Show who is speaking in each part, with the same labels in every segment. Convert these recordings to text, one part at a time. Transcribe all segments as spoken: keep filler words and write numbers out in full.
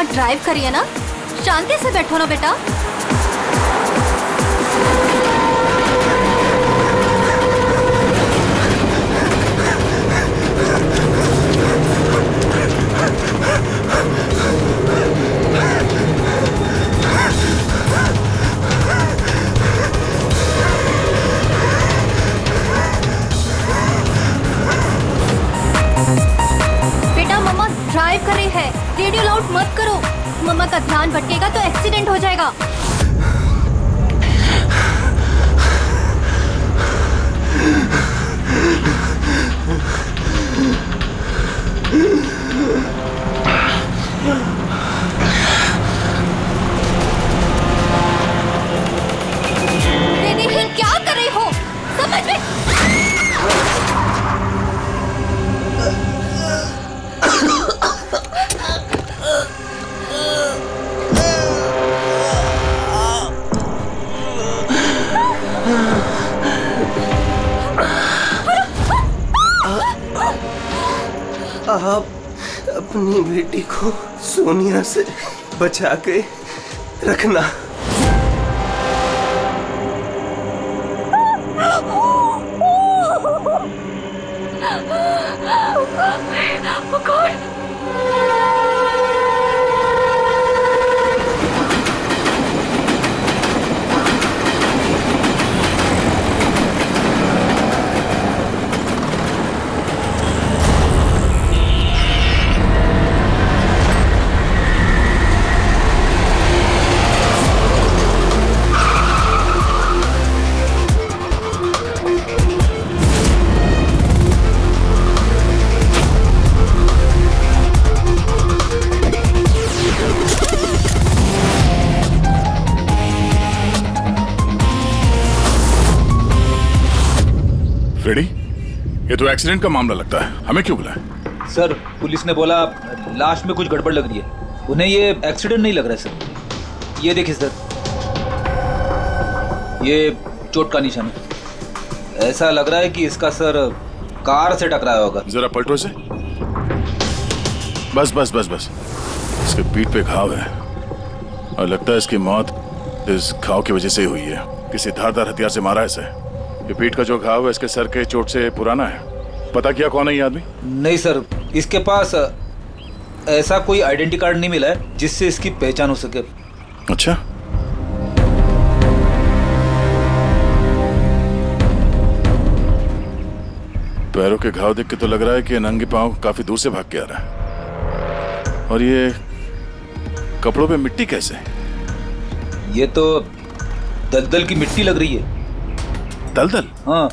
Speaker 1: Drive करिए ना, शांति से बैठो ना बेटा। ड्राइव कर रही है, रेडियो लाउड मत करो, मम्मा का ध्यान भटकेगा तो एक्सीडेंट हो जाएगा। दीदी क्या कर रही हो, समझ में?
Speaker 2: आप अपनी बेटी को सोनिया से बचा के रखना।
Speaker 3: फ्रेडी, ये तो एक्सीडेंट का मामला लगता है, हमें क्यों बुलाया?
Speaker 4: सर, पुलिस ने बोला लाश में कुछ गड़बड़ लग रही है, उन्हें ये एक्सीडेंट नहीं लग रहा है सर। ये देखिए सर, ये चोट का निशान है, ऐसा लग रहा है कि इसका सर कार से टकराया होगा।
Speaker 3: जरा पलटो इसे। बस बस बस बस, इसके पीठ पे घाव है और लगता है इसकी मौत इस घाव की वजह से ही हुई है। किसी धारदार हथियार से मारा है इसे। ये पीठ का जो घाव है इसके सर के चोट से पुराना है। पता किया कौन है ये आदमी?
Speaker 4: नहीं सर, इसके पास ऐसा कोई आइडेंटिटी कार्ड नहीं मिला है जिससे इसकी पहचान हो सके।
Speaker 3: अच्छा, पैरों के घाव देख के तो लग रहा है कि नंगे पांव काफी दूर से भाग के आ रहा है। और ये कपड़ों पे मिट्टी कैसे है?
Speaker 4: ये तो दलदल की मिट्टी लग रही है।
Speaker 3: दलदल?
Speaker 4: हाँ।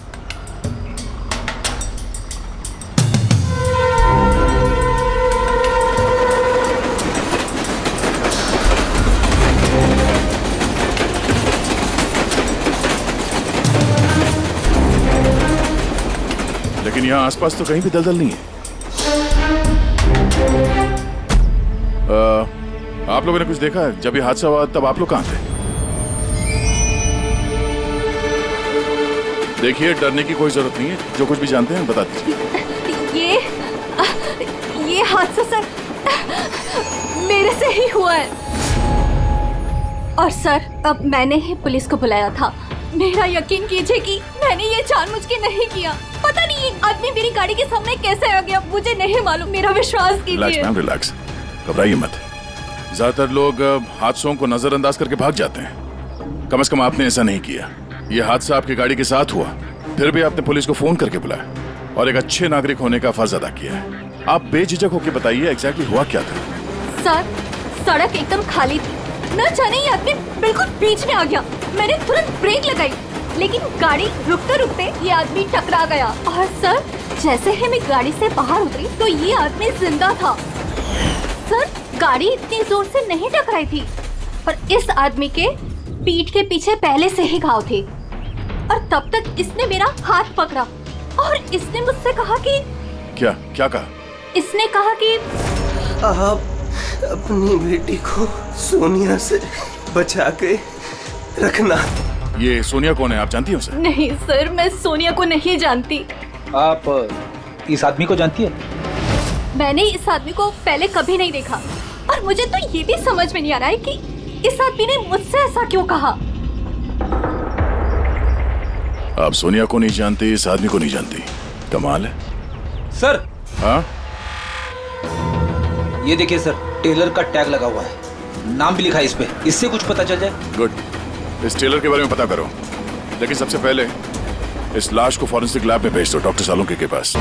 Speaker 3: लेकिन यहाँ आसपास तो कहीं भी दलदल नहीं है। आ, आप लोगों ने कुछ देखा है? जब ये हादसा हुआ तब आप लोग कहाँ थे? देखिए, डरने की कोई जरूरत नहीं है, जो कुछ भी जानते हैं बता दीजिए।
Speaker 1: ये ये हादसा सर मेरे से ही हुआ है। और सर, अब मैंने ही पुलिस को बुलाया था। मेरा यकीन कीजिए कि मैंने ये जानबूझ के नहीं किया। पता नहीं ये आदमी मेरी गाड़ी के सामने कैसे आ गया, मुझे नहीं मालूम। मेरा विश्वास कीजिए।
Speaker 3: रिलैक्स मैम, रिलैक्स, घबराइए मत। ज्यादातर लोग हादसों को नजरअंदाज करके भाग जाते हैं। कम से कम आपने ऐसा नहीं किया। ये हादसा आपकी गाड़ी के साथ हुआ, फिर भी आपने पुलिस को फोन करके बुलाया और एक अच्छे नागरिक होने का फर्ज अदा किया है। आप बेझिझक होकर बताइए एग्जैक्टली हुआ क्या था।
Speaker 1: सर, सड़क एकदम खाली थी, न जाने ये आदमी बिल्कुल बीच में आ गया। मैंने तुरंत ब्रेक लगाई, लेकिन गाड़ी रुकते रुकते ये आदमी टकरा गया। और सर, जैसे ही मैं गाड़ी से बाहर उतरी तो ये आदमी जिंदा था। सर, गाड़ी इतनी जोर से नहीं टकराई थी, पर इस आदमी के पीठ के पीछे पहले से ही घाव थे। और तब तक इसने मेरा हाथ पकड़ा और इसने मुझसे कहा कि
Speaker 3: क्या क्या कहा?
Speaker 1: इसने कहा कि
Speaker 2: आप अपनी बेटी को सोनिया से बचा के रखना।
Speaker 3: ये सोनिया कौन है, आप जानती हो उसे?
Speaker 1: नहीं सर, मैं सोनिया को नहीं जानती।
Speaker 4: आप इस आदमी को जानती है?
Speaker 1: मैंने इस आदमी को पहले कभी नहीं देखा और और मुझे तो ये भी समझ में नहीं आ रहा है कि इस आदमी ने मुझसे ऐसा क्यों कहा।
Speaker 3: आप सोनिया को नहीं जानती, इस आदमी को नहीं जानती, कमाल है।
Speaker 4: सर।
Speaker 3: हाँ,
Speaker 4: ये देखिए सर, टेलर का टैग लगा हुआ है, नाम भी लिखा है इस पे, इससे कुछ पता चल जाए।
Speaker 3: गुड, इस टेलर के बारे में पता करो, लेकिन सबसे पहले इस लाश को फॉरेंसिक लैब में भेज दो, डॉक्टर सालुंके के पास।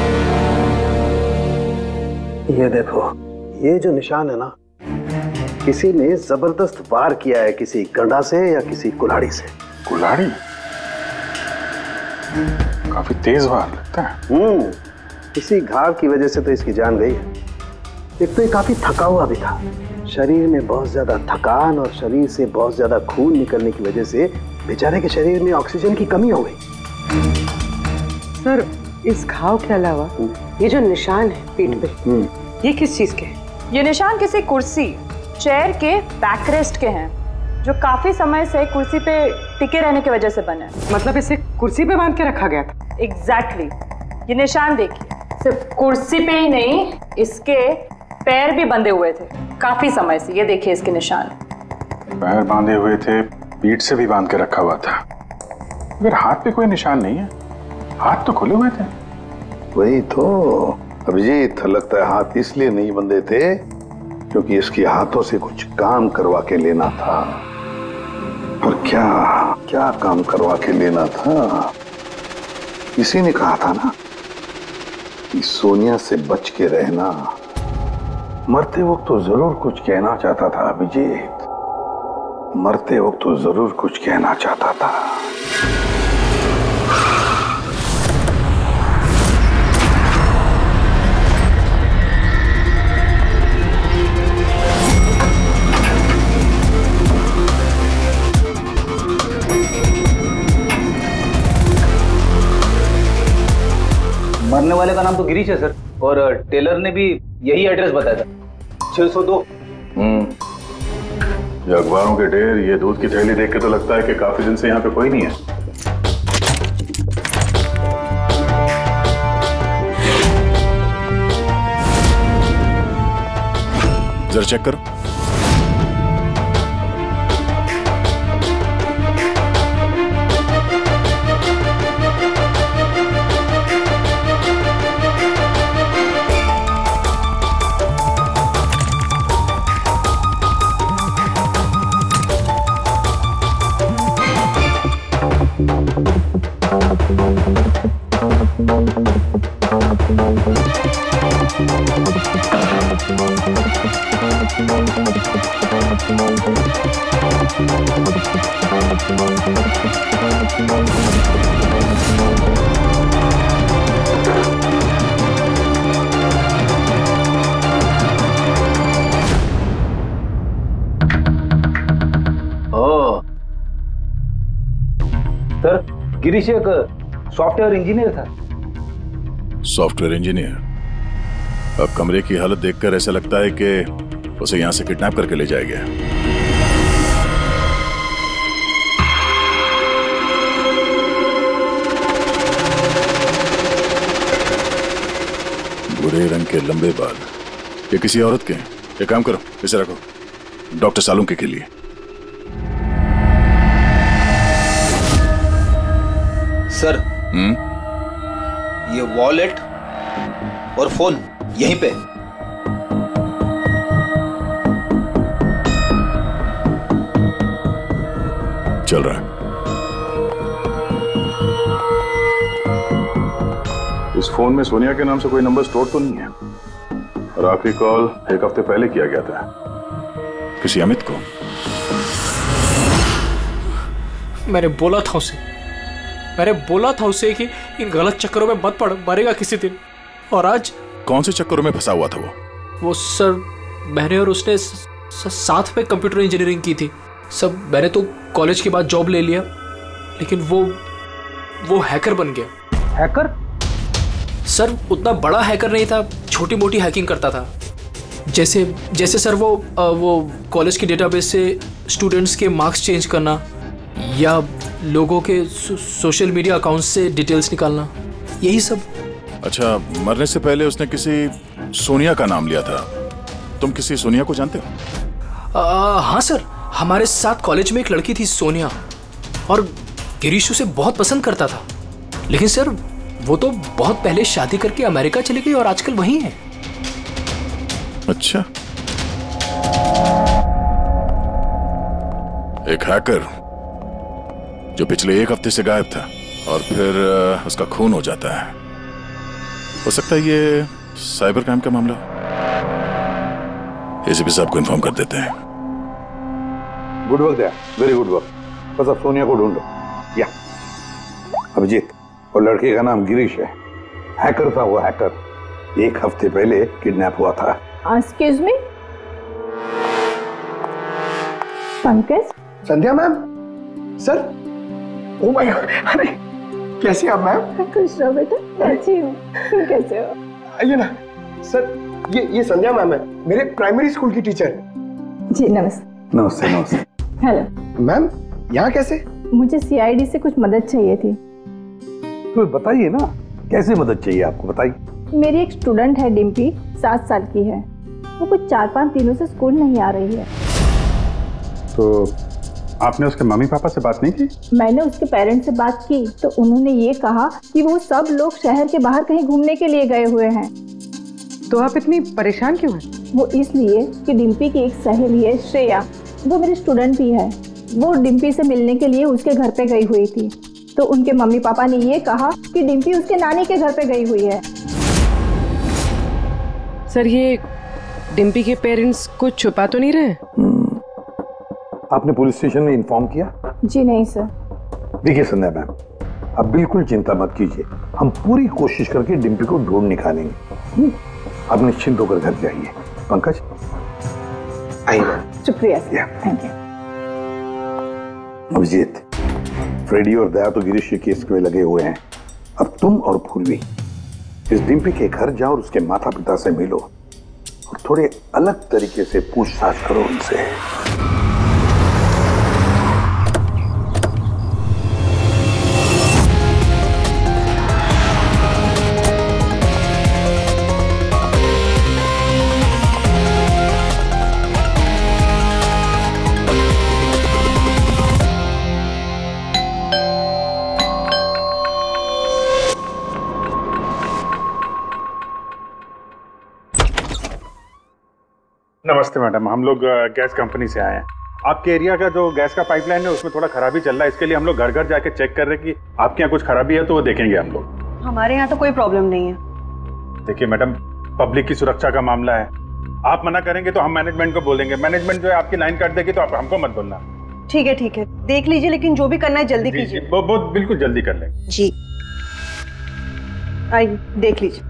Speaker 5: ये देखो, ये जो निशान है ना, किसी ने जबरदस्त वार किया है, किसी गंडा से या किसी कुल्हाड़ी से।
Speaker 6: कुल्हाड़ी? काफी तेज वार लगता है।
Speaker 5: हम्म, इसी घाव की वजह से तो इसकी जान गई है। एक तो ये काफी थका हुआ भी था, शरीर में बहुत ज्यादा थकान और शरीर से बहुत ज्यादा खून निकलने की वजह से बेचारे के शरीर में ऑक्सीजन की कमी हो गई।
Speaker 7: सर, इस घाव के अलावा ये जो निशान है पीठ पे, ये किस चीज के हैं?
Speaker 8: ये निशान किसी कुर्सी, चेयर के बैकरेस्ट के हैं, जो काफी समय से कुर्सी पे टिके रहने की वजह से बने।
Speaker 7: मतलब इसे कुर्सी पे बांध के रखा गया था?
Speaker 8: Exactly exactly. ये निशान देखिए, सिर्फ कुर्सी पे ही नहीं, इसके पैर भी बंधे हुए थे काफी समय से। ये देखिए इसके निशान,
Speaker 6: पैर बांधे हुए थे, पीठ से भी बांध के रखा हुआ था, मगर हाथ पे कोई निशान नहीं है, हाथ तो खुले हुए थे।
Speaker 5: वही तो अभिजीत, लगता है हाथ इसलिए नहीं बंधे थे क्योंकि इसके हाथों से कुछ काम करवा के लेना था। पर क्या क्या काम करवा के लेना था? इसी ने कहा था ना कि सोनिया से बच के रहना। मरते वक्त तो जरूर कुछ कहना चाहता था अभिजीत, मरते वक्त तो जरूर कुछ कहना चाहता था।
Speaker 4: मरने वाले का नाम तो गिरीश है सर, और टेलर ने भी यही एड्रेस बताया था, छह सौ दो।
Speaker 6: हम्म, ये अखबारों के ढेर, ये दूध की थैली देख के तो लगता है कि काफी दिन से यहाँ पे कोई नहीं है।
Speaker 3: जरा चेक करो।
Speaker 4: सर, गिरीश एक सॉफ्टवेयर इंजीनियर था।
Speaker 3: Software engineer? अब कमरे की हालत देखकर ऐसा लगता है कि उसे यहां से किडनैप करके ले जाया गया। भूरे रंग के लंबे बाल, ये किसी औरत के हैं। एक काम करो, इसे रखो, डॉक्टर सालुंके के लिए।
Speaker 4: सर,
Speaker 3: हम्म,
Speaker 4: ये वॉलेट और फोन यहीं पे।
Speaker 3: चल रहा है।
Speaker 6: इस फोन में सोनिया के नाम से कोई नंबर स्टोर तो नहीं है, और आखिरी कॉल एक हफ्ते पहले किया गया था।
Speaker 3: किसी अमित को?
Speaker 9: मैंने बोला था उसे मैंने बोला था उसे कि इन गलत चक्करों में मत पड़, मरेगा किसी दिन। और आज
Speaker 3: कौन से चक्करों में फंसा हुआ था वो?
Speaker 9: वो सर, मैंने और उसने स, स, साथ में कंप्यूटर इंजीनियरिंग की थी। सब मैंने तो कॉलेज के बाद जॉब ले लिया, लेकिन वो वो हैकर बन गया।
Speaker 4: हैकर?
Speaker 9: सर, उतना बड़ा हैकर नहीं था, छोटी मोटी हैकिंग करता था। जैसे जैसे सर वो वो कॉलेज के डेटाबेस से स्टूडेंट्स के मार्क्स चेंज करना, या लोगों के सो, सोशल मीडिया अकाउंट्स से डिटेल्स निकालना, यही सब।
Speaker 3: अच्छा, मरने से पहले उसने किसी सोनिया का नाम लिया था, तुम किसी सोनिया को जानते हो?
Speaker 9: आ, हाँ सर, हमारे साथ कॉलेज में एक लड़की थी सोनिया, और गिरीश उसे बहुत पसंद करता था। लेकिन सर वो तो बहुत पहले शादी करके अमेरिका चली गई और आजकल वहीं है।
Speaker 3: अच्छा, एक हैकर जो पिछले एक हफ्ते से गायब था और फिर उसका खून हो जाता है। हो सकता है ये साइबर क्राइम का मामला हो। एसीपी साहब को इन्फॉर्म कर देते हैं।
Speaker 5: Good work there, very good work. बस अब सोनिया को ढूंढो। या अभिजीत, और लड़के का नाम गिरीश है, हैकर था वो हैकर। एक हफ्ते पहले किडनैप हुआ था।
Speaker 10: Excuse me, Pankaj?
Speaker 11: Sandhya ma'am, sir. Oh my god, अरे कैसे आप मैम?
Speaker 10: खुश रहो बेटा, अच्छी हूँ, तुम कैसे हो?
Speaker 11: आइए ना सर, ये ये संध्या मैम है, मेरे प्राइमरी स्कूल की टीचर।
Speaker 10: जी नमस्ते।
Speaker 5: नमस्ते नमस्ते।
Speaker 10: हेलो
Speaker 11: मैम, यहाँ कैसे?
Speaker 10: मुझे सी आई डी से कुछ मदद चाहिए थी।
Speaker 5: तो बताइए ना, कैसे मदद चाहिए आपको, बताइए।
Speaker 10: मेरी एक स्टूडेंट है डिम्पी, सात साल की है। वो कुछ चार पाँच दिनों से स्कूल नहीं आ रही है।
Speaker 6: तो आपने उसके मम्मी पापा से बात नहीं की?
Speaker 10: मैंने उसके पेरेंट्स से बात की तो उन्होंने ये कहा कि वो सब लोग शहर के बाहर कहीं घूमने के लिए गए हुए हैं।
Speaker 7: तो आप इतनी परेशान क्यों हैं?
Speaker 10: वो इसलिए कि डिम्पी की एक सहेली है श्रेया, वो मेरी स्टूडेंट भी है। वो डिम्पी से मिलने के लिए उसके घर पे गई हुई थी, तो उनके मम्मी पापा ने ये कहा कि डिम्पी उसके नानी के घर पे गई हुई है।
Speaker 7: सर, ये डिम्पी के पेरेंट्स कुछ छुपा तो नहीं रहे?
Speaker 5: आपने पुलिस स्टेशन में इन्फॉर्म किया?
Speaker 10: जी नहीं सर।
Speaker 5: देखिए संध्या मैम, अब बिल्कुल चिंता मत कीजिए, हम पूरी कोशिश करके डिम्पी को ढूंढ निकालेंगे। आप निश्चिंत होकर घर जाइए। पंकज
Speaker 11: आइए।
Speaker 10: शुक्रिया sir, thank you.
Speaker 5: Abhijeet, Freddy और दया तो गिरीश के केस में लगे हुए हैं। अब तुम और पूर्वी इस डिम्पी के घर जाओ और उसके माता पिता से मिलो और थोड़े अलग तरीके से पूछताछ करो उनसे।
Speaker 6: नमस्ते मैडम, हम लोग गैस कंपनी से आए हैं। आपके एरिया का जो गैस का पाइपलाइन है उसमें थोड़ा खराबी चल रहा है, इसके लिए हम लोग घर घर जाके चेक कर रहे हैं कि आपके यहाँ कुछ खराबी है तो वो देखेंगे हम लोग।
Speaker 12: हमारे यहाँ तो कोई प्रॉब्लम नहीं है।
Speaker 6: देखिए मैडम, पब्लिक की सुरक्षा का मामला है, आप मना करेंगे तो हम मैनेजमेंट को बोलेंगे, मैनेजमेंट जो है आपकी लाइन काट देगी तो आप हमको मत बोलना।
Speaker 12: ठीक है ठीक है, देख लीजिए, लेकिन जो भी करना है जल्दी कीजिए।
Speaker 6: वो बहुत बिल्कुल जल्दी कर लेंगे।
Speaker 12: जी आइए देख लीजिए।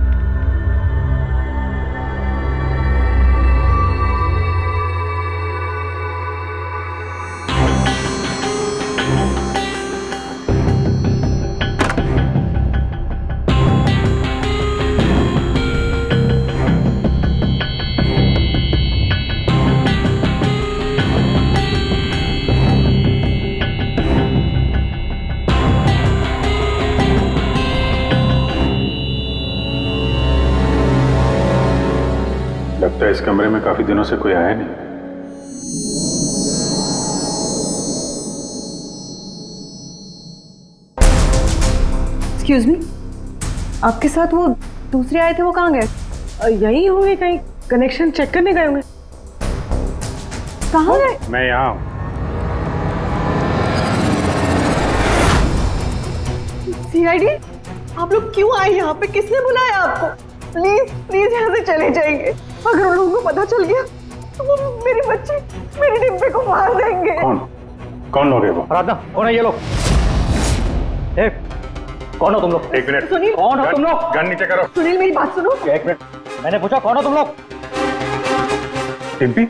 Speaker 6: लगता है इस कमरे में काफी दिनों से कोई आया नहीं।
Speaker 12: एक्सक्यूज मी, आपके साथ वो दूसरे आए थे, वो कहाँ गए?
Speaker 7: यही होंगे, कहीं कनेक्शन चेक करने गए होंगे।
Speaker 12: कहाँ गए?
Speaker 6: मैं यहाँ हूँ।
Speaker 12: सी आई डी, आप लोग क्यों आए यहाँ पे? किसने बुलाया आपको? प्लीज प्लीज यहाँ से चले जाएंगे। अगर उन लोगों को पता चल गया तो वो मेरी बच्ची, मेरी डिम्पी को मार देंगे।
Speaker 6: कौन कौन लोग है वो?
Speaker 13: आराधना, कौन है ये लोग? ए, कौन हो तुम लोग?
Speaker 6: एक मिनट,
Speaker 12: सुनील,
Speaker 13: कौन हो तुम लोग?
Speaker 6: गन नीचे करो।
Speaker 12: सुनील मेरी बात सुनो।
Speaker 13: एक मिनट, मैंने पूछा कौन हो तुम लोग?
Speaker 6: डिम्पी?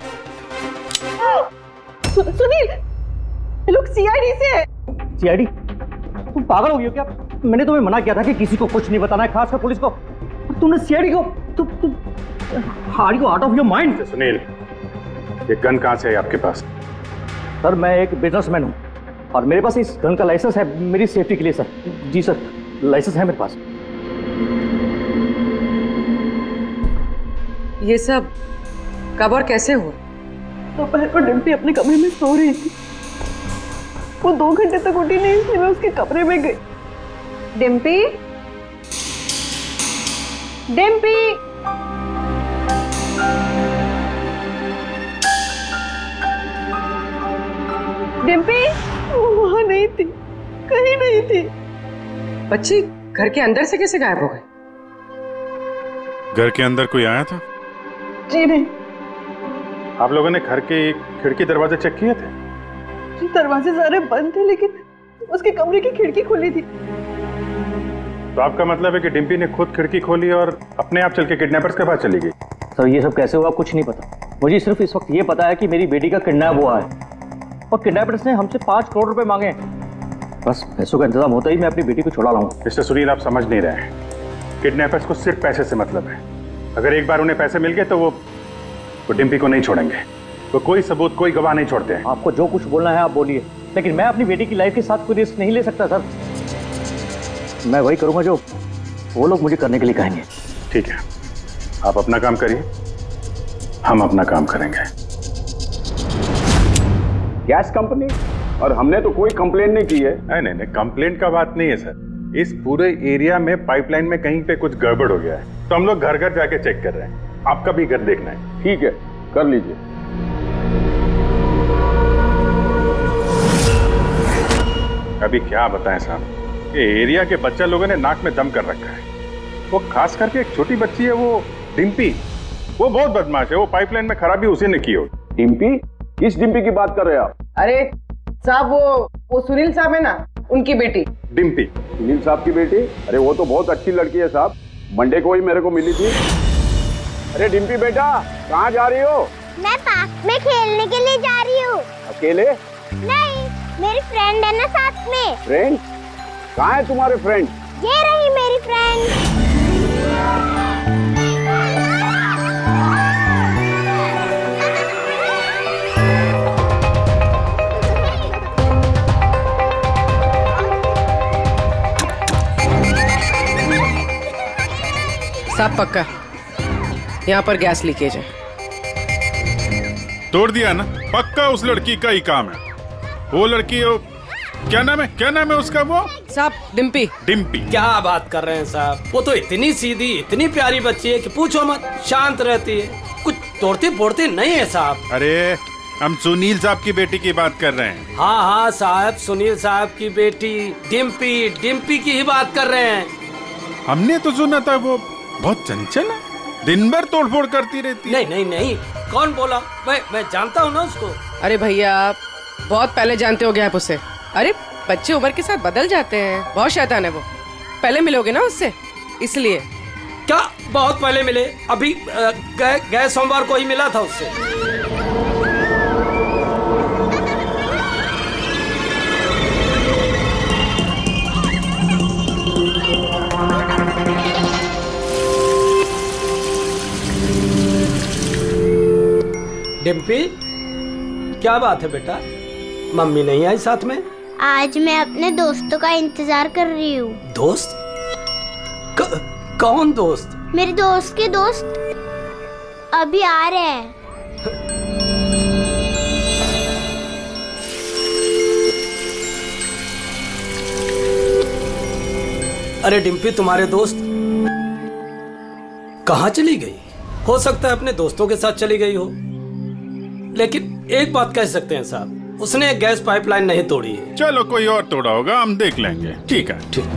Speaker 12: सु, सुनील, ये लोग सी आई डी से है।
Speaker 13: C I D? तुम पागल हो गई हो क्या? मैंने तुम्हें मना किया था कि किसी को कुछ नहीं बताना है, खासकर पुलिस को। तुमने सी आई डी को, तुम तुम are you out of your mind?
Speaker 6: Sunil, ये गन कहाँ से है आपके पास?
Speaker 13: सर, मैं एक बिजनेसमैन हूँ और मेरे पास इस गन का लाइसेंस है मेरी सेफ्टी के लिए सर। जी सर, लाइसेंस है मेरे पास।
Speaker 7: ये सब कब और कैसे हुआ?
Speaker 12: दोपहर को डिम्पी अपने कमरे में सो रही थी। वो दो घंटे तक उठी नहीं, इसलिए मैं उसके कमरे में गई।
Speaker 10: डिम्पी, डिम्पी,
Speaker 12: डिम्पी वो वहां नहीं थी, कहीं नहीं थी।
Speaker 7: बच्ची घर के अंदर से कैसे गायब हो गई?
Speaker 6: घर के अंदर कोई आया था?
Speaker 12: जी नहीं।
Speaker 6: आप लोगों ने घर के खिड़की दरवाजे चेक किए थे?
Speaker 12: जी दरवाजे सारे बंद थे, लेकिन उसके कमरे की खिड़की खुली थी।
Speaker 6: तो आपका मतलब है कि डिम्पी ने खुद खिड़की खोली और अपने आप चल के किडनैपर्स के पास चली गई?
Speaker 13: सर ये सब कैसे हुआ कुछ नहीं पता। मुझे सिर्फ इस वक्त ये पता है कि मेरी बेटी का किडनैप हुआ है और किडनैपर्स ने हमसे पांच करोड़ रुपए मांगे। बस पैसों का इंतजाम होता ही मैं अपनी बेटी को छुड़ा लाऊंगा।
Speaker 6: मिस्टर सुनील, आप समझ नहीं रहे हैं। किडनैपर्स को सिर्फ पैसे से मतलब है। अगर एक बार उन्हें पैसे मिल गए तो वो वो डिम्पी को नहीं छोड़ेंगे। वो कोई सबूत, कोई गवाह नहीं छोड़ते हैं।
Speaker 13: आपको जो कुछ बोलना है आप बोलिए, लेकिन मैं अपनी बेटी की लाइफ के साथ कोई रिस्क नहीं ले सकता सर। मैं वही करूंगा जो वो लोग मुझे करने के लिए कहेंगे।
Speaker 6: ठीक है, आप अपना काम करिए, हम अपना काम करेंगे।
Speaker 5: गैस कंपनी और हमने तो कोई कंप्लेंट नहीं की है।
Speaker 6: नहीं नहीं नहीं, कंप्लेंट का बात नहीं है सर। इस पूरे एरिया में पाइपलाइन में कहीं पे कुछ गड़बड़ हो गया है, तो हम लोग घर घर जाके चेक कर रहे हैं। आपका भी घर देखना है।
Speaker 5: ठीक है, कर लीजिए।
Speaker 6: अभी क्या बताएं साहब, ये एरिया के बच्चा लोगों ने नाक में दम कर रखा है। वो खास करके एक छोटी बच्ची है, वो डिम्पी, वो बहुत बदमाश है। वो पाइपलाइन में खराबी उसी ने की हो।
Speaker 5: डिम्पी? किस डिम्पी की बात कर रहे हैं आप?
Speaker 7: अरे साहब वो वो सुनील साहब है ना, उनकी बेटी।
Speaker 6: डिम्पी?
Speaker 5: सुनील साहब की बेटी? अरे वो तो बहुत अच्छी लड़की है साहब, मंडे को ही मेरे को मिली थी। अरे डिम्पी बेटा, कहाँ जा रही हो?
Speaker 14: मैं पार्क में खेलने के लिए जा रही हूँ।
Speaker 5: अकेले?
Speaker 14: नहीं, मेरी फ्रेंड है ना साथ में।
Speaker 5: फ्रेंड? कहाँ है तुम्हारे फ्रेंड?
Speaker 14: ये रही मेरी फ्रेंड।
Speaker 7: साफ पक्का यहाँ पर गैस लीकेज है।
Speaker 6: तोड़ दिया ना? पक्का उस लड़की का ही काम है। वो लड़की वो, क्या नाम है, क्या नाम है उसका? वो
Speaker 7: साहब डिम्पी।
Speaker 6: डिम्पी?
Speaker 9: क्या बात कर रहे हैं साहब, वो तो इतनी सीधी, इतनी प्यारी बच्ची है कि पूछो मत। शांत रहती है, कुछ तोड़ती फोड़ती नहीं है साहब।
Speaker 6: अरे हम सुनील साहब की बेटी की बात कर रहे हैं।
Speaker 9: हाँ हाँ साहब, सुनील साहब की बेटी डिम्पी, डिम्पी की ही बात कर रहे हैं।
Speaker 6: हमने तो सुना था वो बहुत चंचल है, दिन भर तोड़फोड़ करती रहती है।
Speaker 9: नहीं नहीं नहीं, कौन बोला? मैं मैं जानता हूँ ना उसको।
Speaker 7: अरे भैया बहुत पहले जानते हो गए आप उसे। अरे बच्चे उम्र के साथ बदल जाते हैं, बहुत शैतान है वो। पहले मिलोगे ना उससे, इसलिए।
Speaker 9: क्या बहुत पहले मिले? अभी गए गए सोमवार को ही मिला था उससे। डिम्पी, क्या बात है बेटा, मम्मी नहीं आई साथ में?
Speaker 14: आज मैं अपने दोस्तों का इंतजार कर रही हूँ।
Speaker 9: दोस्त? क, कौन दोस्त?
Speaker 14: मेरे दोस्त के दोस्त अभी आ रहे हैं।
Speaker 9: अरे डिम्पी, तुम्हारे दोस्त कहाँ चली गई? हो सकता है अपने दोस्तों के साथ चली गई हो, लेकिन एक बात कह सकते हैं साहब, उसने गैस पाइपलाइन नहीं तोड़ी है।
Speaker 6: चलो कोई और तोड़ा होगा, हम देख लेंगे। ठीक है
Speaker 9: ठीक।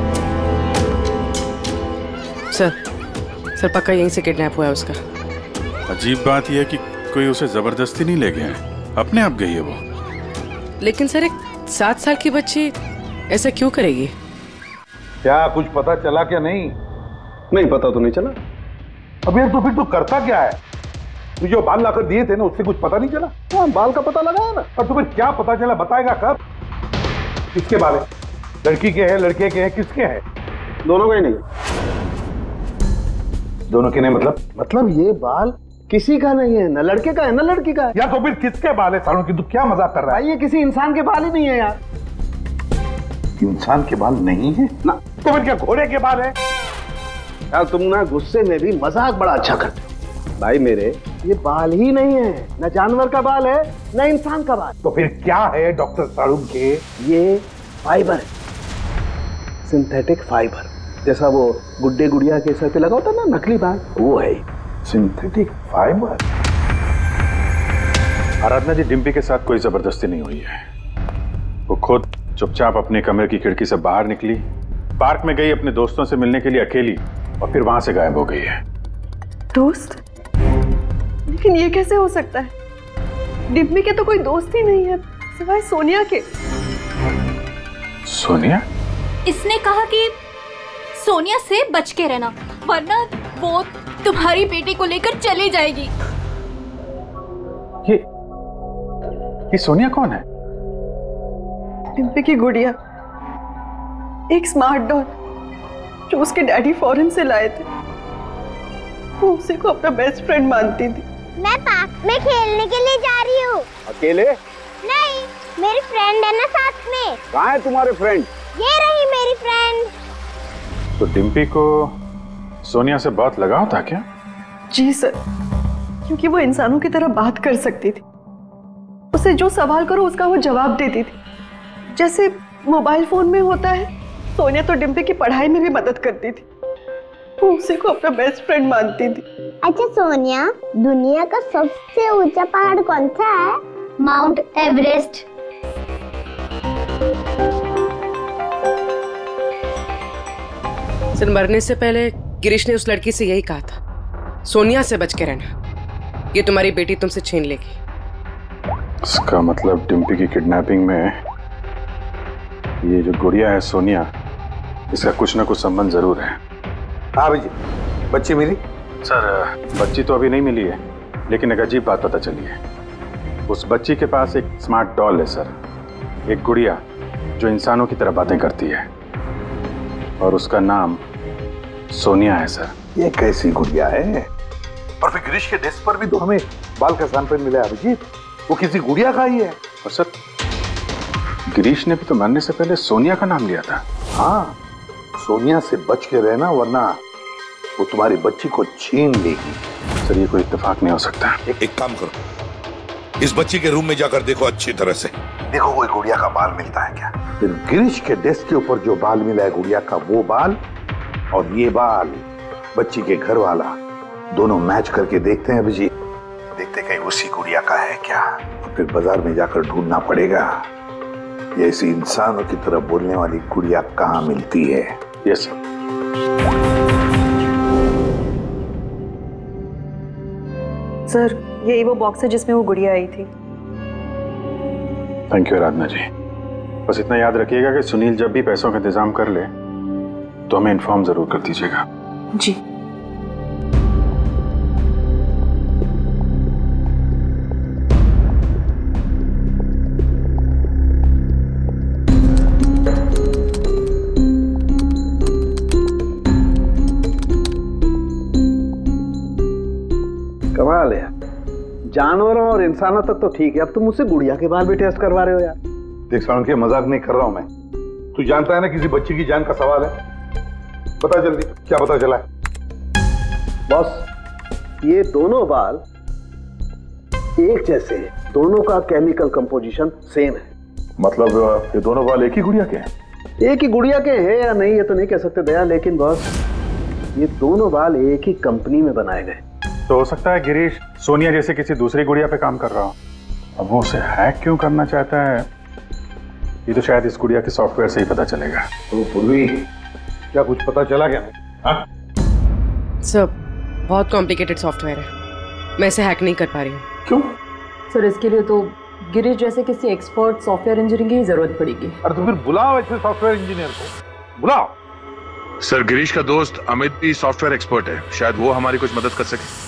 Speaker 7: सर सर पक्का यहीं से किडनैप हुआ है उसका।
Speaker 6: अजीब बात यह है कि कोई उसे जबरदस्ती नहीं ले गया है, अपने आप गई है वो।
Speaker 7: लेकिन सर एक सात साल की बच्ची ऐसा क्यों करेगी?
Speaker 5: क्या कुछ पता चला क्या? नहीं नहीं पता तो नहीं चला। अब यार तो फिर तू करता क्या है? तू जो बाल लाकर दिए थे ना, उससे कुछ पता नहीं चला? हाँ, बाल का पता लगाया ना। और तुम्हें क्या पता चला, बताएगा कब? किसके बाल है? लड़की के हैं, लड़के के हैं, किसके हैं? दोनों के नहीं। दोनों के नहीं मतलब? मतलब ये बाल किसी का नहीं है, न लड़के का है न लड़की का है। यार तो फिर किसके बाल है सालों की? तू क्या मजाक कर रहा है? ये किसी इंसान के बाल ही नहीं है यार। इंसान के बाल नहीं है ना? तो फिर क्या घोड़े के बाल है? यार तुम ना गुस्से में भी मजाक बड़ा अच्छा करते हो। भाई मेरे,
Speaker 11: ये बाल ही नहीं है, न जानवर का बाल है न इंसान का बाल।
Speaker 5: तो फिर क्या है डॉक्टर साड़ू के?
Speaker 11: ये फाइबर है, सिंथेटिक फाइबर, जैसा वो गुड्डे गुड़िया के सर पे लगा होता ना नकली बाल, वो है
Speaker 5: सिंथेटिक फाइबर।
Speaker 6: आराधना जी, डिम्पी के साथ कोई जबरदस्ती नहीं हुई है। वो खुद चुपचाप अपने कमरे की खिड़की से बाहर निकली, पार्क में गई अपने दोस्तों से मिलने के लिए अकेली, और फिर वहां से गायब हो गई है।
Speaker 12: दोस्त? लेकिन ये कैसे हो सकता है? डिम्पी के तो कोई दोस्त ही नहीं है सिवाय सोनिया के।
Speaker 6: सोनिया?
Speaker 1: इसने कहा कि सोनिया से बच के रहना, वरना वो तुम्हारी बेटी को लेकर चली जाएगी।
Speaker 6: ये ये सोनिया कौन है?
Speaker 12: डिम्पी की गुड़िया, एक स्मार्ट डॉल जो उसके डैडी फॉरेन से लाए थे। वो उसी को अपना बेस्ट फ्रेंड मानती थी।
Speaker 14: मैं पार्क में खेलने के लिए जा रही हूँ।
Speaker 5: अकेले?
Speaker 14: नहीं, मेरी फ्रेंड है ना साथ में।
Speaker 5: कहाँ है तुम्हारे फ्रेंड?
Speaker 14: ये रही मेरी फ्रेंड।
Speaker 6: तो डिम्पी को सोनिया से बहुत लगाव था क्या?
Speaker 12: जी सर, क्योंकि वो इंसानों की तरह बात कर सकती थी। उसे जो सवाल करो उसका वो जवाब देती थी, जैसे मोबाइल फोन में होता है। सोनिया तो डिम्पी की पढ़ाई में भी मदद करती थी। वो उसी को अपना बेस्ट फ्रेंड मानती थी।
Speaker 14: अच्छा सोनिया, दुनिया का सबसे ऊंचा पहाड़ कौन सा है? Mount Everest.
Speaker 7: सर, मरने से पहले गिरीश ने उस लड़की से यही कहा था, सोनिया से बच के रहना, ये तुम्हारी बेटी तुमसे छीन लेगी।
Speaker 6: इसका मतलब डिम्पी की किडनैपिंग में ये जो गुड़िया है सोनिया, इसका कुछ ना कुछ संबंध जरूर है।
Speaker 5: हाँ भैया, बच्ची मिली?
Speaker 6: सर, बच्ची तो अभी नहीं मिली है, लेकिन एक अजीब बात पता चली है। उस बच्ची के पास एक स्मार्ट डॉल है सर, एक गुड़िया जो इंसानों की तरह बातें करती है, और उसका नाम सोनिया है सर।
Speaker 5: ये कैसी गुड़िया है? और फिर गिरीश के डेस्क पर भी तो हमें बाल का सैंपल मिला है अभिजीत, वो किसी गुड़िया का ही है।
Speaker 6: और सर, गिरीश ने भी तो मरने से पहले सोनिया का नाम लिया था।
Speaker 5: हाँ, सोनिया से बच के रहना, वरना वो तुम्हारी बच्ची को छीन लेगी।
Speaker 6: सर, ये कोई इत्तेफाक नहीं हो सकता।
Speaker 15: एक, एक काम करो, इस बच्ची के रूम में जाकर देखो अच्छी तरह से।
Speaker 5: देखो कोई गुड़िया का बाल मिलता है क्या? फिर गिरीश के डेस्क के ऊपर जो बाल मिला है गुड़िया का, वो बाल और ये बाल बच्ची के घर वाला, दोनों मैच करके देखते हैं अभिजीत। देखते कहीं उसी गुड़िया का है क्या? और फिर बाजार में जाकर ढूंढना पड़ेगा ये ऐसी इंसानों की तरह बोलने वाली गुड़िया कहाँ मिलती है।
Speaker 6: Yes sir.
Speaker 12: सर, यही वो बॉक्स है जिसमें वो गुड़िया आई थी।
Speaker 6: Thank you Aradhana ji. बस इतना याद रखिएगा कि सुनील जब भी पैसों का इंतजाम कर ले तो हमें इन्फॉर्म जरूर कर दीजिएगा।
Speaker 12: जी।
Speaker 11: कमाल है, जानवरों और इंसानों तक तो ठीक है, अब तुम मुझसे गुड़िया के बाल भी टेस्ट करवा रहे हो यार।
Speaker 5: देख साउंड के मजाक नहीं कर रहा हूं मैं। तू जानता है ना किसी बच्ची की जान का सवाल है। बता जल्दी, क्या पता चला है?
Speaker 11: बॉस, ये दोनों बाल एक जैसे हैं, दोनों का केमिकल कंपोजिशन सेम है।
Speaker 5: मतलब ये दोनों बाल एक ही गुड़िया के हैं?
Speaker 11: एक ही गुड़िया के हैं या नहीं ये तो नहीं कह सकते दया, लेकिन बॉस ये दोनों बाल एक ही कंपनी में बनाए गए।
Speaker 6: तो हो सकता है गिरीश सोनिया जैसे किसी दूसरी गुड़िया पे काम कर रहा हो। अब वो उसे हैक क्यों करना चाहता है, ये तो शायद इस गुड़िया के सॉफ्टवेयर से ही पता चलेगा।
Speaker 5: तो पूर्वी, क्या कुछ पता चला क्या? हाँ?
Speaker 7: सर, बहुत कॉम्प्लिकेटेड सॉफ्टवेयर है, मैं इसे हैक नहीं कर पा रही हूँ।
Speaker 5: क्यों?
Speaker 8: सर, इसके लिए तो गिरीश जैसे किसी एक्सपर्ट सॉफ्टवेयर इंजीनियर की जरूरत पड़ेगी।
Speaker 5: अरे तो फिर बुलाओ ऐसे सॉफ्टवेयर इंजीनियर को, बुलाओ।
Speaker 3: सर, गिरीश का दोस्त अमित भी सॉफ्टवेयर एक्सपर्ट है, शायद वो हमारी कुछ मदद कर सके।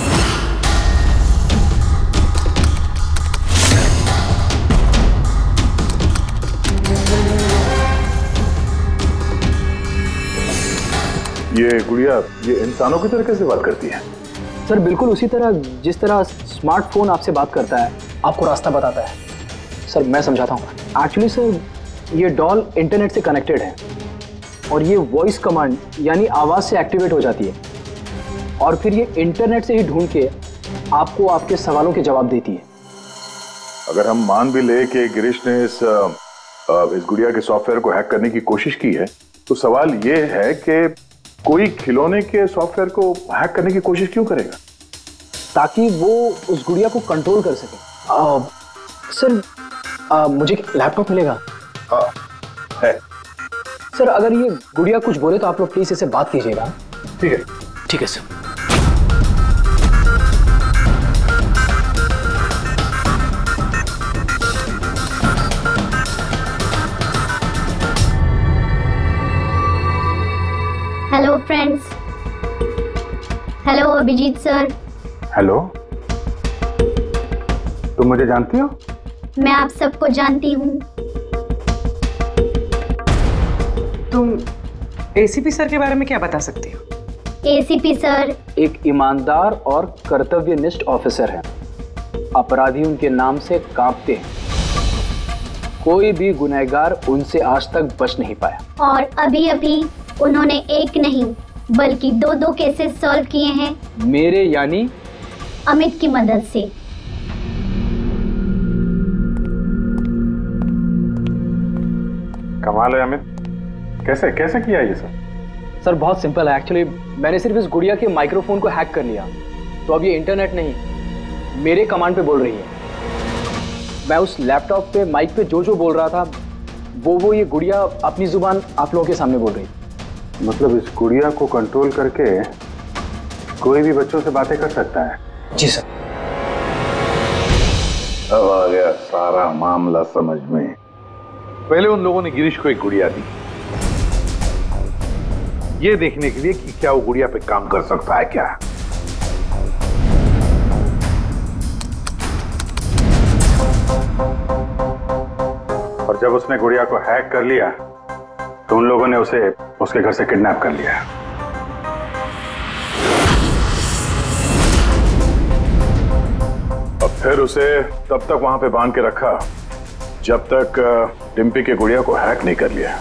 Speaker 5: ये गुड़िया ये इंसानों की तरह कैसे बात करती है?
Speaker 13: सर, बिल्कुल उसी तरह जिस तरह स्मार्टफोन आपसे बात करता है, आपको रास्ता बताता है। सर, मैं समझाता हूँ। एक्चुअली सर, ये डॉल इंटरनेट से कनेक्टेड है और ये वॉइस कमांड यानी आवाज़ से एक्टिवेट हो जाती है, और फिर ये इंटरनेट से ही ढूंढ के आपको आपके सवालों के जवाब देती है।
Speaker 6: अगर हम मान भी ले कि गिरीश ने इस इस गुड़िया के सॉफ्टवेयर को हैक करने की कोशिश की है, तो सवाल ये है कि कोई खिलौने के सॉफ्टवेयर को हैक करने की कोशिश क्यों करेगा?
Speaker 13: ताकि वो उस गुड़िया को कंट्रोल कर सके। आ, सर आ, मुझे लैपटॉप मिलेगा?
Speaker 6: आ, है।
Speaker 13: सर अगर ये गुड़िया कुछ बोले तो आप लोग प्लीज इसे बात कीजिएगा।
Speaker 6: ठीक है
Speaker 13: ठीक है sir.
Speaker 14: Hello friends. Hello Abhijeet sir.
Speaker 6: Hello, तुम मुझे जानती हो?
Speaker 14: मैं आप सबको जानती हूँ।
Speaker 7: तुम एसीपी सर के बारे में क्या बता सकती हो?
Speaker 14: एसीपी सर
Speaker 13: एक ईमानदार और कर्तव्यनिष्ठ ऑफिसर है। अपराधी उनके नाम से कांपते हैं। कोई भी गुनहगार उनसे आज तक बच नहीं पाया।
Speaker 14: और अभी अभी उन्होंने एक नहीं बल्कि दो दो केसेस सॉल्व किए हैं
Speaker 13: मेरे यानी
Speaker 14: अमित की मदद से।
Speaker 6: कमाल है अमित, कैसे कैसे किया ये सब?
Speaker 13: सर बहुत सिंपल है एक्चुअली। मैंने सिर्फ इस गुड़िया के माइक्रोफोन को हैक कर लिया, तो अब ये इंटरनेट नहीं मेरे कमांड पे बोल रही है। मैं उस लैपटॉप पे माइक पे जो जो बोल रहा था वो वो ये गुड़िया अपनी जुबान आप लोगों के सामने बोल रही।
Speaker 6: मतलब इस गुड़िया को कंट्रोल करके कोई भी बच्चों से बातें कर सकता है?
Speaker 13: जी सर।
Speaker 5: अब आ गया सारा मामला समझ में। पहले उन लोगों ने गिरीश को एक गुड़िया दी, ये देखने के लिए कि क्या वो गुड़िया पे काम कर सकता है क्या।
Speaker 6: और जब उसने गुड़िया को हैक कर लिया तो उन लोगों ने उसे उसके घर से किडनैप कर लिया।
Speaker 3: और फिर उसे तब तक वहां पे बांध के रखा जब तक डिम्पी के गुड़िया को हैक नहीं कर लिया।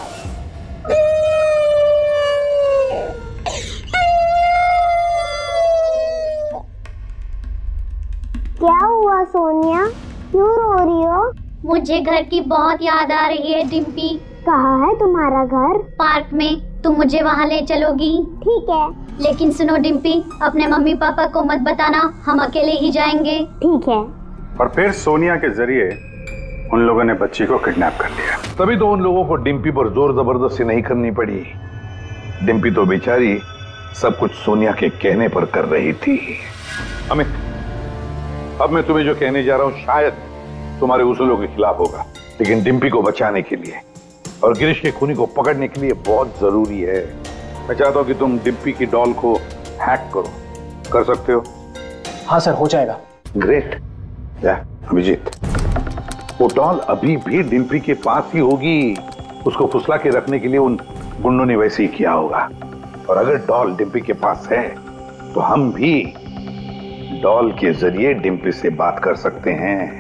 Speaker 14: क्या हुआ सोनिया, क्यों रो रही हो? मुझे घर की बहुत याद आ रही है डिम्पी। कहाँ है तुम्हारा घर? पार्क में। तुम मुझे वहाँ ले चलोगी? ठीक है। लेकिन सुनो डिम्पी, अपने मम्मी पापा को मत बताना, हम अकेले ही जाएंगे। ठीक है।
Speaker 6: और फिर सोनिया के जरिए उन लोगों ने बच्ची को किडनैप कर लिया।
Speaker 5: तभी तो उन लोगों को डिम्पी पर जोर जबरदस्ती नहीं करनी पड़ी। डिम्पी तो बेचारी सब कुछ सोनिया के कहने पर कर रही थी। अमित, अब मैं तुम्हें जो कहने जा रहा हूं शायद तुम्हारे उसूलों के खिलाफ होगा, लेकिन डिम्पी को बचाने के लिए और गिरीश के खूनी को पकड़ने के लिए बहुत जरूरी है। मैं चाहता हूं कि तुम डिम्पी की डॉल को हैक करो। कर सकते हो?
Speaker 13: हाँ सर, हो जाएगा।
Speaker 5: ग्रेट। अभिजीत, वो डॉल अभी भी डिम्पी के पास ही होगी। उसको फुसला के रखने के लिए उन गुंडों ने वैसे ही किया होगा। और अगर डॉल डिम्पी के पास है तो हम भी डॉल के जरिए डिम्पी से बात कर सकते हैं।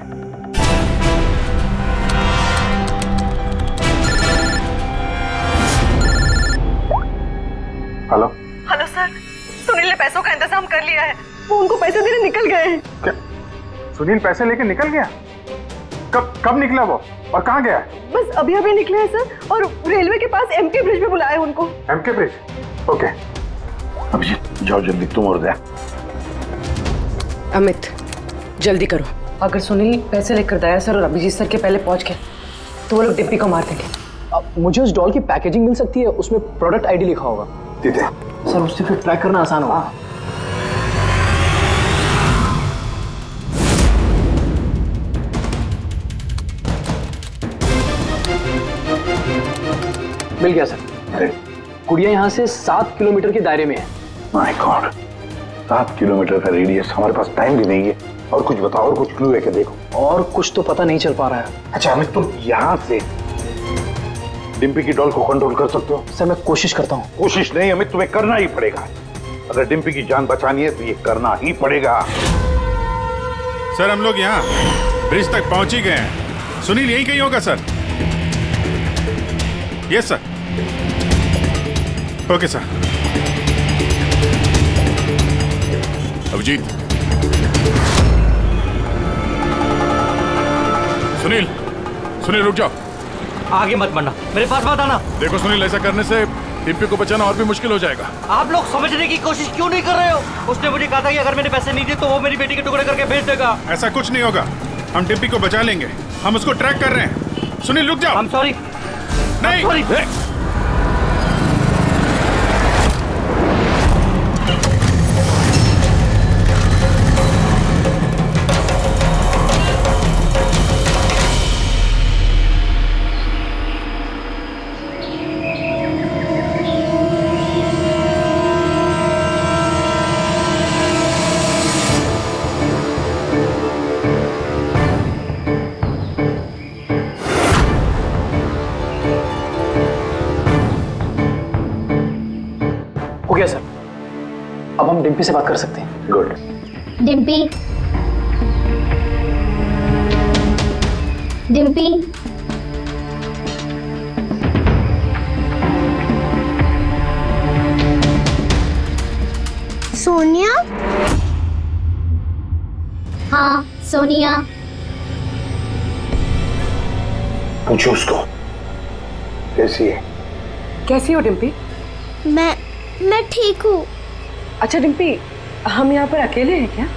Speaker 6: हेलो
Speaker 12: हेलो सर, सुनील ने पैसों का इंतजाम कर लिया है। वो उनको पैसे देने निकल गए हैं।
Speaker 6: क्या सुनील पैसे लेके निकल गया? कब कब निकला वो और कहाँ गया?
Speaker 12: बस अभी अभी निकले हैं सर, और रेलवे के पास एमके ब्रिज पे बुलाया उनको।
Speaker 6: MK bridge? ओके।
Speaker 5: अभिजीत जाओ जल्दी, तुम और दया।
Speaker 7: अमित जल्दी करो। अगर सुनील पैसे लेकर दया सर और अभिजीत सर के पहले पहुंच गए तो वो लोग डिम्पी को मार देंगे।
Speaker 13: मुझे उस डॉल की पैकेजिंग मिल सकती है, उसमें प्रोडक्ट आईडी लिखा होगा।
Speaker 5: ठीक है
Speaker 13: सर, उससे फिर ट्रैक करना आसान होगा। मिल गया सर। गुड़िया यहाँ से सात किलोमीटर के दायरे में है।
Speaker 5: माय गॉड, सात किलोमीटर का रेडियस। हमारे पास टाइम भी नहीं है। और कुछ बताओ, और कुछ क्लू है क्या? देखो
Speaker 13: और कुछ तो पता नहीं चल पा रहा है।
Speaker 5: अच्छा अमित, तुम यहाँ से डिम्पी की डॉल को कंट्रोल कर सकते हो?
Speaker 13: सर मैं कोशिश करता हूँ।
Speaker 5: कोशिश नहीं अमित, तुम्हें करना ही पड़ेगा। अगर डिम्पी की जान बचानी है तो ये करना ही पड़ेगा।
Speaker 3: सर हम लोग यहाँ ब्रिज तक पहुंच ही गए हैं। सुनील यहीं कहीं होगा sir. Yes sir. Okay sir. Abhijeet Sunil, Sunil रुक जाओ।
Speaker 16: आगे मत बढ़ना, मेरे पास मत आना।
Speaker 3: देखो सुनील, ऐसा करने से डिम्पी को बचाना और भी मुश्किल हो जाएगा।
Speaker 16: आप लोग समझने की कोशिश क्यों नहीं कर रहे हो? उसने मुझे कहा था कि अगर मैंने पैसे नहीं दिए तो वो मेरी बेटी के टुकड़े करके भेज देगा।
Speaker 6: ऐसा कुछ नहीं होगा, हम डिम्पी को बचा लेंगे, हम उसको ट्रैक कर रहे हैं। सुनील रुक जाओ।
Speaker 16: I'm sorry।
Speaker 6: नहीं
Speaker 16: I'm sorry।
Speaker 13: हो गया सर, अब हम डिम्पी से बात कर सकते हैं।
Speaker 5: गुड।
Speaker 14: डिम्पी, डिम्पी, सोनिया? हाँ सोनिया।
Speaker 5: पूछो उसको कैसी है।
Speaker 8: कैसी हो डिम्पी?
Speaker 14: मैं मैं ठीक हूँ।
Speaker 8: अच्छा डिम्पी, हम यहाँ पर अकेले हैं क्या?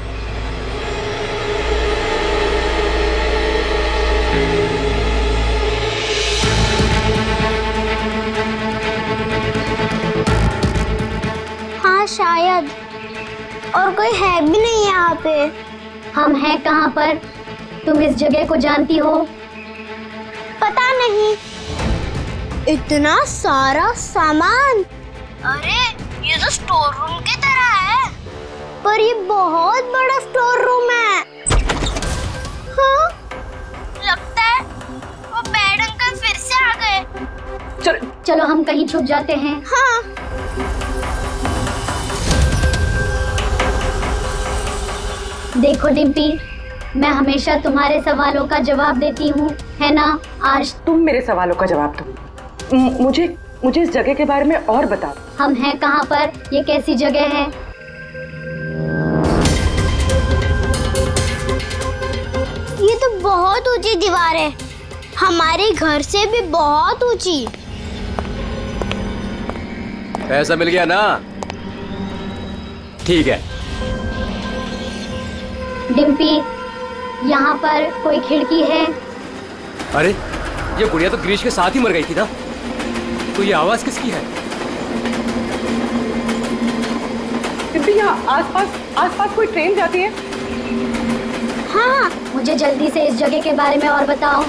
Speaker 14: हाँ शायद, और कोई है भी नहीं यहाँ पे। हम हैं कहाँ पर? तुम इस जगह को जानती हो? पता नहीं। इतना सारा सामान। अरे ये तो स्टोर रूम की तरह है, पर ये बहुत बड़ा स्टोर रूम है। हाँ, लगता है वो बैड अंकल फिर से आ गए।
Speaker 8: चलो
Speaker 14: चलो हम कहीं छुप जाते हैं। हाँ। देखो डिम्पी, मैं हमेशा तुम्हारे सवालों का जवाब देती हूँ, है ना? आज
Speaker 8: तुम मेरे सवालों का जवाब दो। मुझे मुझे इस जगह के बारे में और बताओ।
Speaker 14: हम हैं कहाँ पर? ये कैसी जगह है? ये तो बहुत ऊंची दीवार है, हमारे घर से भी बहुत ऊंची।
Speaker 17: पैसा मिल गया ना? ठीक है।
Speaker 14: डिम्पी, यहाँ पर कोई खिड़की है?
Speaker 17: अरे ये गुड़िया तो गिरीश के साथ ही मर गई थी ना, तो ये आवाज किसकी है?
Speaker 8: डिम्पी, यहाँ आसपास आसपास कोई ट्रेन जाती है?
Speaker 14: हाँ, मुझे जल्दी से इस जगह के बारे में और बताओ।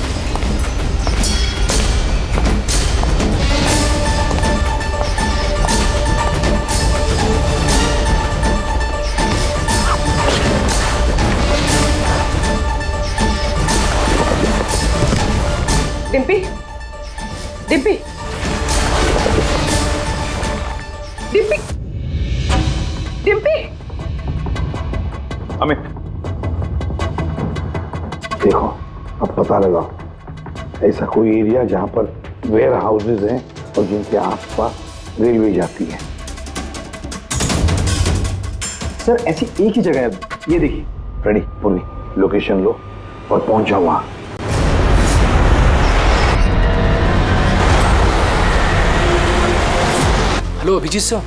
Speaker 8: डिम्पी, डिम्पी, डिम्पी, डिम्पी।
Speaker 6: अमित,
Speaker 5: देखो अब पता लगाओ ऐसा कोई एरिया जहां पर वेयर हाउसेज हैं और जिनके आसपास रेलवे जाती है।
Speaker 13: सर ऐसी एक ही जगह है, ये देखिए।
Speaker 5: रेडी पूरी लोकेशन लो और पहुंच जाओ वहां।
Speaker 9: Hello Abhijeet sir.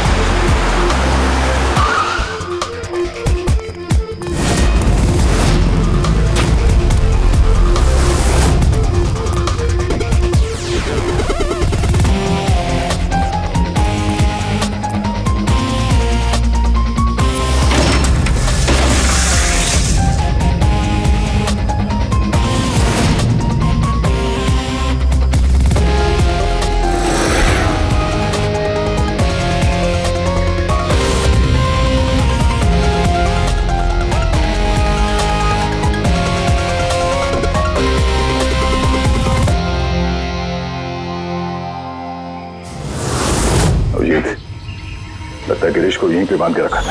Speaker 5: लगता है गिरीश को यहीं पे बांध के रखा था।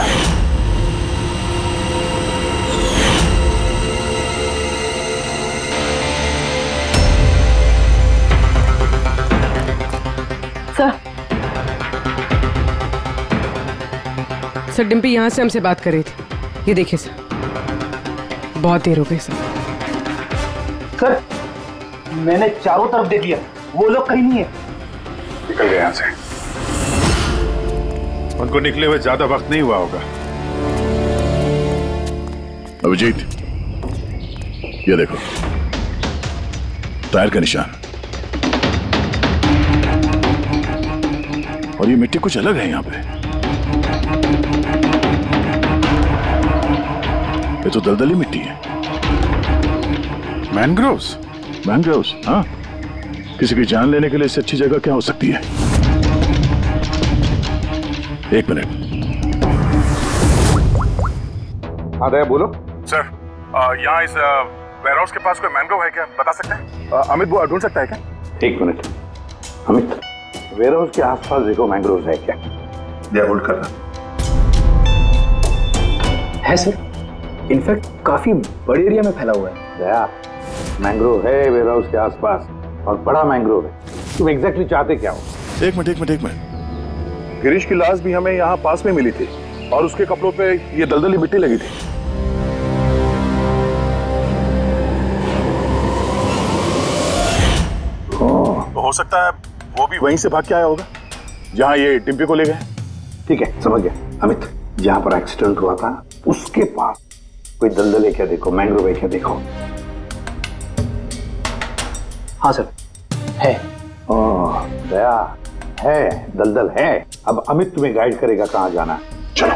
Speaker 8: सर,
Speaker 7: सर डिम्पी यहाँ से हमसे बात कर रही थी। ये देखिए सर, बहुत देर हो गई सर।
Speaker 13: सर मैंने चारों तरफ देख लिया, वो लोग कहीं नहीं है।
Speaker 6: निकल गए यहां से। उनको निकले हुए ज्यादा वक्त नहीं हुआ होगा।
Speaker 3: अभिजीत, ये देखो टायर का निशान, और ये मिट्टी कुछ अलग है यहाँ पे। ये तो दलदली मिट्टी है।
Speaker 6: मैनग्रोव्स?
Speaker 3: मैनग्रोव्स, हाँ। किसी की जान लेने के लिए इससे अच्छी जगह क्या हो सकती है? एक मिनट।
Speaker 6: हाँ दया बोलो। सर, यहाँ इस वेयरहाउस के पास कोई मैनग्रोव है क्या, बता सकते हैं? आ, अमित वो ढूंढ सकता है क्या?
Speaker 5: एक मिनट अमित, वेयरहाउस के आसपास देखो मैंग्रोव है क्या?
Speaker 6: दया होल्ड करना।
Speaker 13: है सर, इनफैक्ट काफी बड़े एरिया में फैला हुआ है।
Speaker 5: दया, मैंग्रोव है वेयरहाउस के आसपास और बड़ा मैंग्रोव है। तुम एग्जैक्टली चाहते क्या हो?
Speaker 3: एक मिनट एक मिनट एक मिनट
Speaker 6: गिरीश की लाश भी हमें यहाँ पास में मिली थी और उसके कपड़ों पे ये दलदली मिट्टी लगी थी। तो हो सकता है वो भी वहीं से भाग के आया होगा जहाँ ये डिम्पी को ले गए।
Speaker 5: ठीक है, समझ गया अमित। जहाँ पर एक्सीडेंट हुआ था उसके पास कोई दलदल है क्या देखो, मैंग्रोव है क्या देखो।
Speaker 13: हाँ सर, है।
Speaker 5: ओह दया, है दलदल है। अब अमित तुम्हें गाइड करेगा कहाँ जाना है। चलो।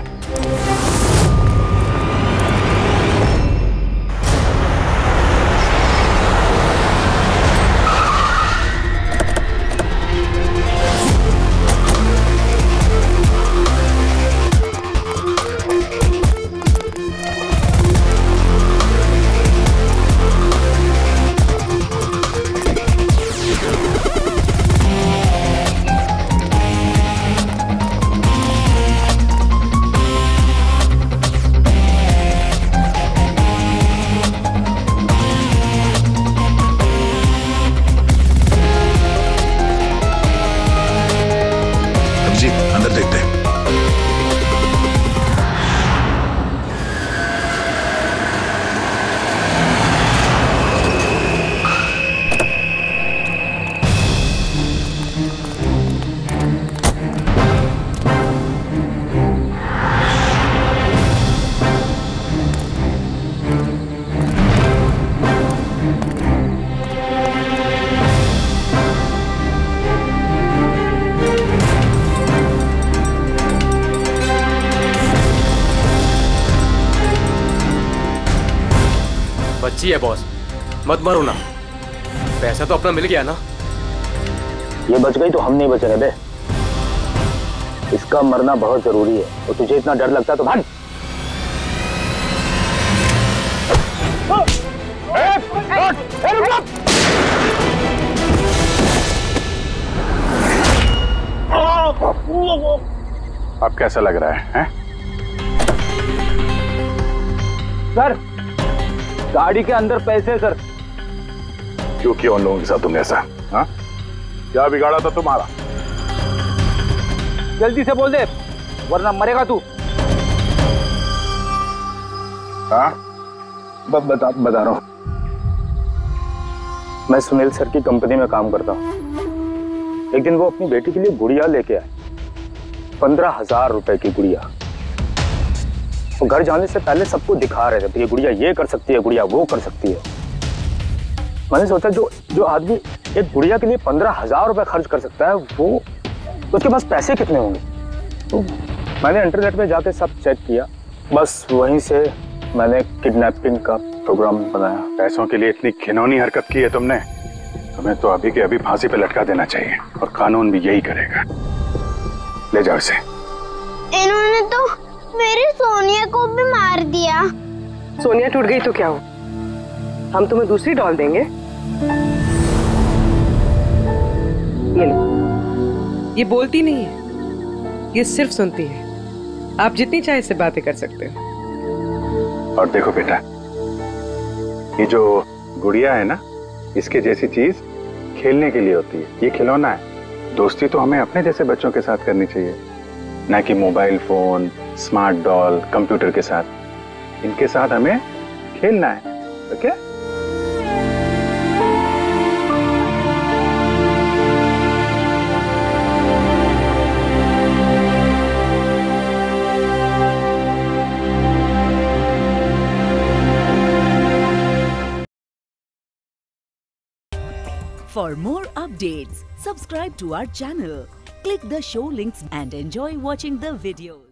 Speaker 17: बच्ची है बॉस, मत मरो ना। पैसा तो अपना मिल गया ना।
Speaker 13: ये बच गई तो हम नहीं बचे बे। इसका मरना बहुत जरूरी है और तुझे इतना डर लगता है तो भाग।
Speaker 6: अब कैसा लग रहा है, हैं?
Speaker 13: सर, गाड़ी के अंदर पैसे सर।
Speaker 6: क्यों किया उन लोगों के साथ तुमने ऐसा? हाँ? क्या बिगाड़ा था तुम्हारा?
Speaker 13: जल्दी से बोल दे वरना मरेगा तू।
Speaker 6: हाँ?
Speaker 13: बता बता रहा हूँ। मैं सुनील सर की कंपनी में काम करता हूँ। एक दिन वो अपनी बेटी के लिए गुड़िया लेके आए, पंद्रह हजार रुपए की गुड़िया। वो घर जाने से पहले सबको दिखा रहे थे, ये गुड़िया ये कर सकती है, गुड़िया वो कर सकती है। मैंने सोचा जो जो आदमी एक गुड़िया के लिए पंद्रह हजार रुपए खर्च कर सकता है, वो उसके पास पैसे कितने होंगे। तो मैंने इंटरनेट में जाके सब चेक किया, बस वहीं से मैंने किडनैपिंग का प्रोग्राम बनाया।
Speaker 6: पैसों के लिए इतनी घिनौनी हरकत की है तुमने, तुम्हें तो अभी के अभी फांसी पे लटका देना चाहिए और कानून भी यही करेगा। ले जाओ इसे।
Speaker 14: इन्होंने तो मेरी सोनिया को भी मार दिया।
Speaker 7: सोनिया टूट गई तो क्या हो, हम तुम्हें दूसरी डॉल देंगे। ये लो, ये बोलती नहीं है, ये सिर्फ सुनती है। आप जितनी चाहे इससे बातें कर सकते हो।
Speaker 6: और देखो बेटा, ये जो गुड़िया है ना, इसके जैसी चीज खेलने के लिए होती है, ये खिलौना है। दोस्ती तो हमें अपने जैसे बच्चों के साथ करनी चाहिए, ना कि mobile phone, smart doll, computer के साथ। इनके साथ हमें खेलना है, okay?
Speaker 18: For more updates, subscribe to our channel, click the show links and enjoy watching the videos.